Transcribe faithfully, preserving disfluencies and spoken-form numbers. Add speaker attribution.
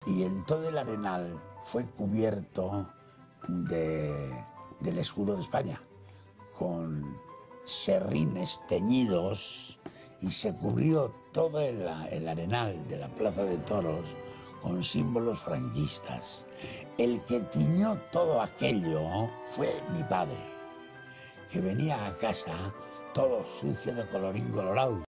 Speaker 1: y en todo el Arenal fue cubierto de, del escudo de España, con serrines teñidos, y se cubrió todo el, el Arenal de la Plaza de Toros con símbolos franquistas. El que tiñó todo aquello fue mi padre, que venía a casa todo sucio de colorín colorado.